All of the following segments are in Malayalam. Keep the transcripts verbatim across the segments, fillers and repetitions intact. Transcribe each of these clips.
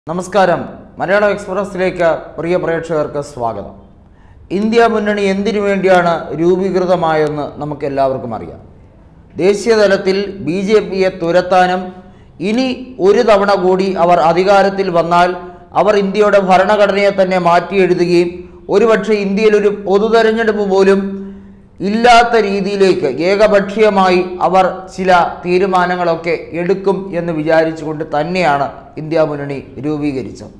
നമസ്കാരം. മലയാളം എക്സ്പ്രസിലേക്ക് പ്രിയ പ്രേക്ഷകർക്ക് സ്വാഗതം. ഇന്ത്യ മുന്നണി എന്തിനു വേണ്ടിയാണ് രൂപീകൃതമായെന്ന് നമുക്ക് എല്ലാവർക്കും അറിയാം. ദേശീയ തലത്തിൽ ബി ജെ പിയെ തുരത്താനും ഇനി ഒരു തവണ കൂടി അവർ അധികാരത്തിൽ വന്നാൽ അവർ ഇന്ത്യയുടെ ഭരണഘടനയെ തന്നെ മാറ്റി എഴുതുകയും ഒരുപക്ഷെ ഇന്ത്യയിൽ ഒരു പൊതു തെരഞ്ഞെടുപ്പ് പോലും ഇല്ലാത്ത രീതിയിലേക്ക് ഏകപക്ഷീയമായി അവർ ചില തീരുമാനങ്ങളൊക്കെ എടുക്കും എന്ന് വിചാരിച്ചുകൊണ്ട് തന്നെയാണ് ഇന്ത്യ മുന്നണി രൂപീകരിച്ചത്.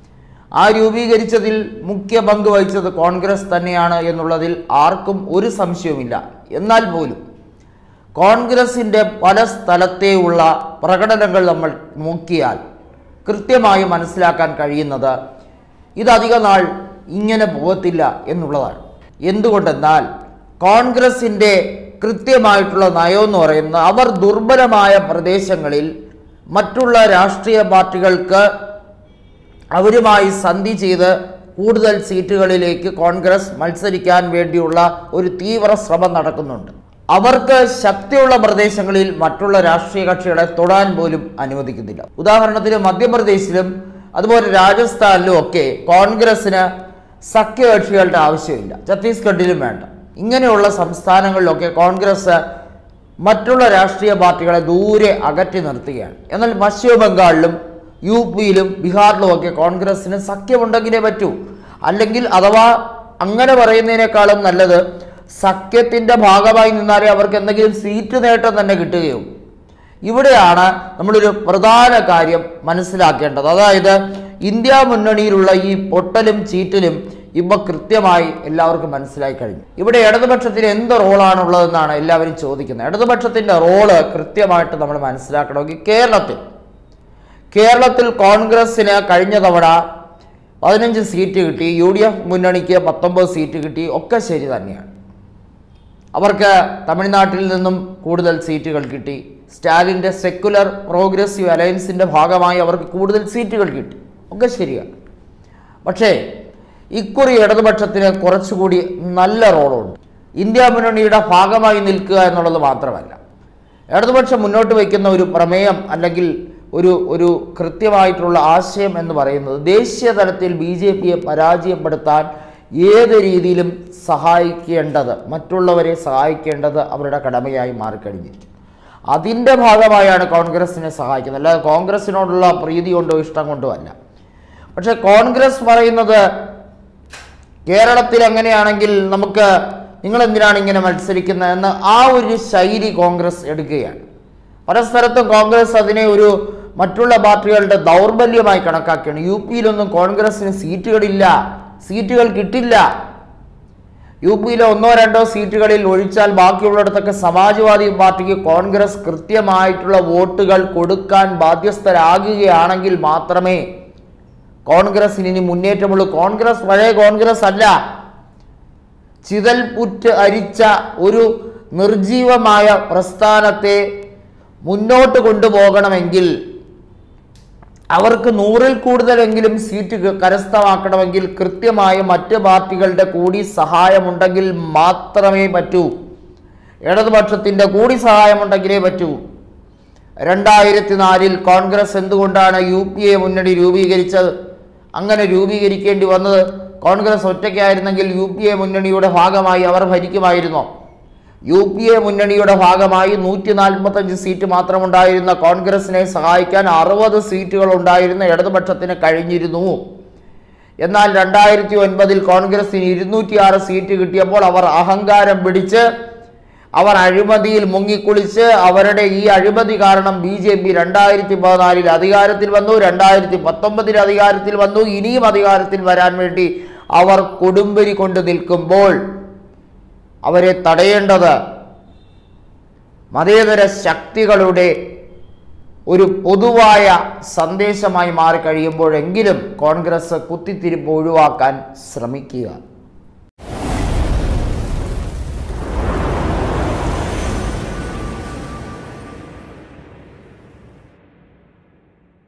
ആ രൂപീകരിച്ചതിൽ മുഖ്യ പങ്ക് വഹിച്ചത് കോൺഗ്രസ് തന്നെയാണ് എന്നുള്ളതിൽ ആർക്കും ഒരു സംശയവുമില്ല. എന്നാൽ പോലും കോൺഗ്രസിൻ്റെ പല സ്ഥലത്തെയുള്ള പ്രകടനങ്ങൾ നമ്മൾ നോക്കിയാൽ കൃത്യമായി മനസ്സിലാക്കാൻ കഴിയുന്നത് ഇതധിക നാൾ ഇങ്ങനെ പോകത്തില്ല എന്നുള്ളതാണ്. എന്തുകൊണ്ടെന്നാൽ കോൺഗ്രസിൻ്റെ കൃത്യമായിട്ടുള്ള നയമെന്ന് പറയുന്നത് അവർ ദുർബലമായ പ്രദേശങ്ങളിൽ മറ്റുള്ള രാഷ്ട്രീയ പാർട്ടികൾക്ക് അവരുമായി സന്ധി ചെയ്ത് കൂടുതൽ സീറ്റുകളിലേക്ക് കോൺഗ്രസ് മത്സരിക്കാൻ വേണ്ടിയുള്ള ഒരു തീവ്ര ശ്രമം നടക്കുന്നുണ്ട്. അവർക്ക് ശക്തിയുള്ള പ്രദേശങ്ങളിൽ മറ്റുള്ള രാഷ്ട്രീയ കക്ഷികളെ തൊടാൻ പോലും അനുവദിക്കുന്നില്ല. ഉദാഹരണത്തിന് മധ്യപ്രദേശിലും അതുപോലെ രാജസ്ഥാനിലും ഒക്കെ കോൺഗ്രസിന് സഖ്യകക്ഷികളുടെ ആവശ്യമില്ല, ഛത്തീസ്ഗഡിലും വേണ്ട. ഇങ്ങനെയുള്ള സംസ്ഥാനങ്ങളിലൊക്കെ കോൺഗ്രസ് മറ്റുള്ള രാഷ്ട്രീയ പാർട്ടികളെ ദൂരെ അകറ്റി നിർത്തുകയാണ്. എന്നാൽ പശ്ചിമ ബംഗാളിലും യു പിയിലും ബീഹാറിലും ഒക്കെ കോൺഗ്രസിന് സഖ്യമുണ്ടെങ്കിലേ പറ്റൂ. അല്ലെങ്കിൽ അഥവാ അങ്ങനെ പറയുന്നതിനേക്കാളും നല്ലത് സഖ്യത്തിൻ്റെ ഭാഗമായി നിന്നാലേ അവർക്ക് എന്തെങ്കിലും സീറ്റ് നേട്ടം തന്നെ കിട്ടുകയുള്ളൂ. ഇവിടെയാണ് നമ്മളൊരു പ്രധാന കാര്യം മനസ്സിലാക്കേണ്ടത്. അതായത് ഇന്ത്യ മുന്നണിയിലുള്ള ഈ പൊട്ടലും ചീറ്റലും ഇപ്പം കൃത്യമായി എല്ലാവർക്കും മനസ്സിലായി കഴിഞ്ഞു. ഇവിടെ ഇടതുപക്ഷത്തിന് എന്ത് റോളാണുള്ളതെന്നാണ് എല്ലാവരും ചോദിക്കുന്നത്. ഇടതുപക്ഷത്തിൻ്റെ റോള് കൃത്യമായിട്ട് നമ്മൾ മനസ്സിലാക്കണമെങ്കിൽ കേരളത്തിൽ കേരളത്തിൽ കോൺഗ്രസ്സിന് കഴിഞ്ഞ തവണ പതിനഞ്ച് സീറ്റ് കിട്ടി, യു ഡി എഫ് മുന്നണിക്ക് പത്തൊമ്പത് സീറ്റ് കിട്ടി. ഒക്കെ ശരി തന്നെയാണ്. അവർക്ക് തമിഴ്നാട്ടിൽ നിന്നും കൂടുതൽ സീറ്റുകൾ കിട്ടി. സ്റ്റാലിൻ്റെ സെക്കുലർ പ്രോഗ്രസീവ് അലയൻസിൻ്റെ ഭാഗമായി അവർക്ക് കൂടുതൽ സീറ്റുകൾ കിട്ടി. ഒക്കെ ശരിയാണ്. പക്ഷേ ഇക്കുറി ഇടതുപക്ഷത്തിന് കുറച്ചുകൂടി നല്ല റോളുണ്ട്. ഇന്ത്യ മുന്നണിയുടെ ഭാഗമായി നിൽക്കുക എന്നുള്ളത് മാത്രമല്ല, ഇടതുപക്ഷം മുന്നോട്ട് വയ്ക്കുന്ന ഒരു പ്രമേയം അല്ലെങ്കിൽ ഒരു ഒരു കൃത്യമായിട്ടുള്ള ആശയം എന്ന് പറയുന്നത് ദേശീയ തലത്തിൽ ബി ജെ പിയെ പരാജയപ്പെടുത്താൻ ഏത് രീതിയിലും സഹായിക്കേണ്ടത്, മറ്റുള്ളവരെ സഹായിക്കേണ്ടത് അവരുടെ കടമയായി മാറിക്കഴിഞ്ഞിരിക്കും. അതിൻ്റെ ഭാഗമായാണ് കോൺഗ്രസിനെ സഹായിക്കുന്നത്, അല്ലാതെ കോൺഗ്രസിനോടുള്ള പ്രീതി കൊണ്ടോ ഇഷ്ടം കൊണ്ടോ അല്ല. പക്ഷേ കോൺഗ്രസ് പറയുന്നത് കേരളത്തിൽ അങ്ങനെയാണെങ്കിൽ നമുക്ക് നിങ്ങൾ എന്തിനാണ് ഇങ്ങനെ മത്സരിക്കുന്നത് എന്ന് ആ ഒരു ശൈലി കോൺഗ്രസ് എടുക്കുകയാണ്. പല സ്ഥലത്തും കോൺഗ്രസ് അതിനെ ഒരു മറ്റുള്ള പാർട്ടികളുടെ ദൗർബല്യമായി കണക്കാക്കുകയാണ്. യു പിയിലൊന്നും കോൺഗ്രസിന് സീറ്റുകളില്ല, സീറ്റുകൾ കിട്ടില്ല. യു പിയിലെ ഒന്നോ രണ്ടോ സീറ്റുകളിൽ ഒഴിച്ചാൽ ബാക്കിയുള്ളിടത്തൊക്കെ സമാജ്വാദി പാർട്ടിക്ക് കോൺഗ്രസ് കൃത്യമായിട്ടുള്ള വോട്ടുകൾ കൊടുക്കാൻ ബാധ്യസ്ഥരാകുകയാണെങ്കിൽ മാത്രമേ കോൺഗ്രസിന് ഇനി മുന്നേറ്റമുള്ളൂ. കോൺഗ്രസ് പഴയ കോൺഗ്രസ് അല്ല. ചിതൽ പുറ്റ് അരിച്ച ഒരു നിർജീവമായ പ്രസ്ഥാനത്തെ മുന്നോട്ട് കൊണ്ടുപോകണമെങ്കിൽ അവർക്ക് നൂറിൽ കൂടുതലെങ്കിലും സീറ്റ് കരസ്ഥമാക്കണമെങ്കിൽ കൃത്യമായ മറ്റ് പാർട്ടികളുടെ കൂടി സഹായമുണ്ടെങ്കിൽ മാത്രമേ പറ്റൂ. ഇടതുപക്ഷത്തിൻ്റെ കൂടി സഹായമുണ്ടെങ്കിലേ പറ്റൂ. രണ്ടായിരത്തി നാലിൽ കോൺഗ്രസ് എന്തുകൊണ്ടാണ് യു പി എ മുന്നണി രൂപീകരിച്ചത്? അങ്ങനെ രൂപീകരിക്കേണ്ടി വന്നത് കോൺഗ്രസ് ഒറ്റയ്ക്കായിരുന്നെങ്കിൽ യു പി എ മുന്നണിയുടെ ഭാഗമായി അവർ ഭരിക്കുമായിരുന്നോ? യു പി എ മുന്നണിയുടെ ഭാഗമായി നൂറ്റി നാൽപ്പത്തഞ്ച് സീറ്റ് മാത്രമുണ്ടായിരുന്ന കോൺഗ്രസിനെ സഹായിക്കാൻ അറുപത് സീറ്റുകൾ ഉണ്ടായിരുന്ന ഇടതുപക്ഷത്തിന് കഴിഞ്ഞിരുന്നു. എന്നാൽ രണ്ടായിരത്തി ഒൻപതിൽ കോൺഗ്രസിന് ഇരുന്നൂറ്റി ആറ് സീറ്റ് കിട്ടിയപ്പോൾ അവർ അഹങ്കാരം പിടിച്ച് അവർ അഴിമതിയിൽ മുങ്ങിക്കുളിച്ച് അവരുടെ ഈ അഴിമതി കാരണം ബി ജെ പി രണ്ടായിരത്തി പതിനാലിൽ അധികാരത്തിൽ വന്നു, രണ്ടായിരത്തി പത്തൊമ്പതിൽ അധികാരത്തിൽ വന്നു. ഇനിയും അധികാരത്തിൽ വരാൻ വേണ്ടി അവർ കൊടുമ്പിരി കൊണ്ട് നിൽക്കുമ്പോൾ അവരെ തടയേണ്ടത് മതേതര ശക്തികളുടെ ഒരു പൊതുവായ സന്ദേശമായി മാറിക്കഴിയുമ്പോഴെങ്കിലും കോൺഗ്രസ് കുത്തിത്തിരിപ്പ് ഒഴിവാക്കാൻ ശ്രമിക്കുക.